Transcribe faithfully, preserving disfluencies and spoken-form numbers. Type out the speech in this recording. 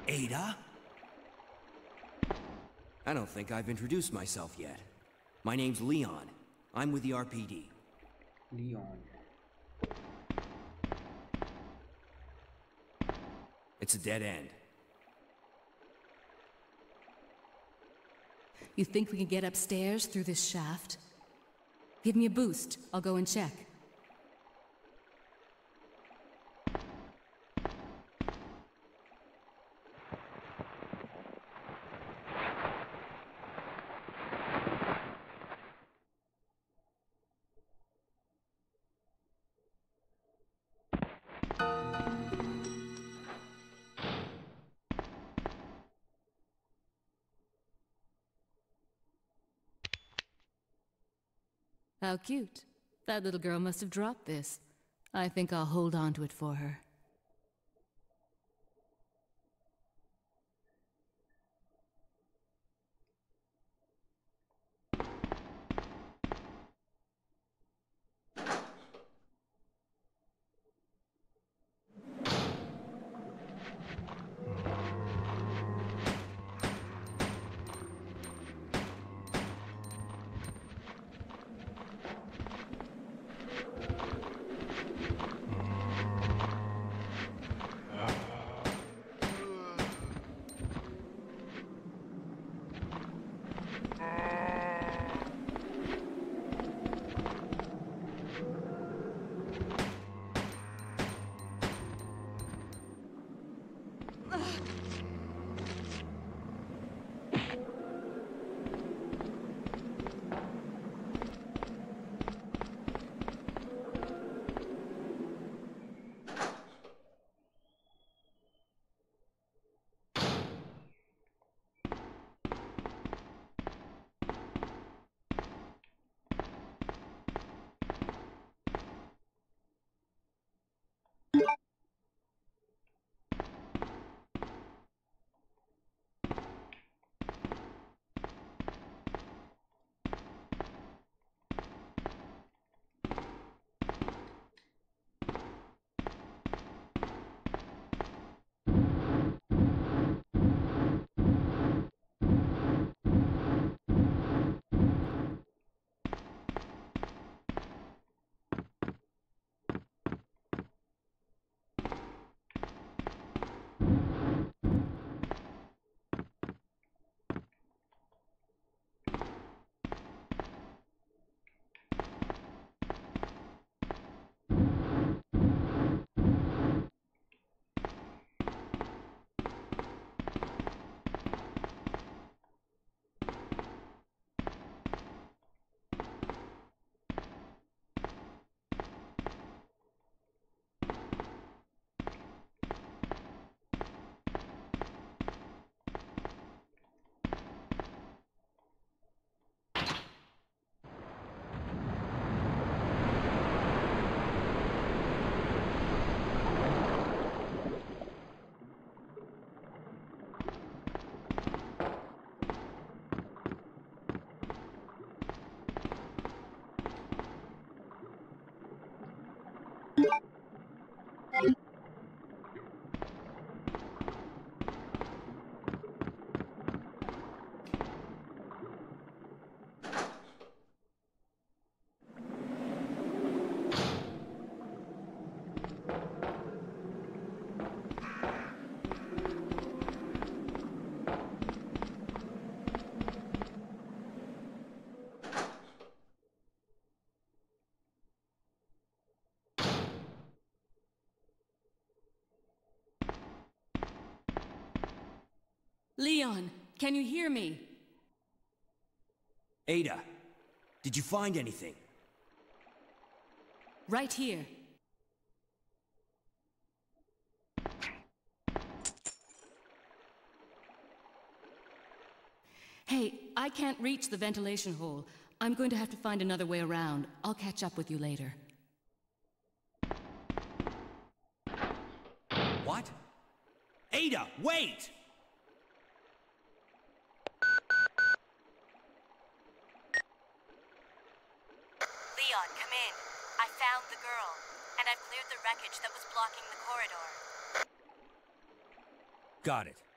Ada? I don't think I've introduced myself yet. My name's Leon. I'm with the R P D. Leon. It's a dead end. You think we can get upstairs through this shaft? Give me a boost. I'll go and check. How cute. That little girl must have dropped this. I think I'll hold on to it for her. Leon, can you hear me? Ada, did you find anything? Right here. Hey, I can't reach the ventilation hole. I'm going to have to find another way around. I'll catch up with you later. What? Ada, wait! Leon, come in. I found the girl, and I've cleared the wreckage that was blocking the corridor. Got it.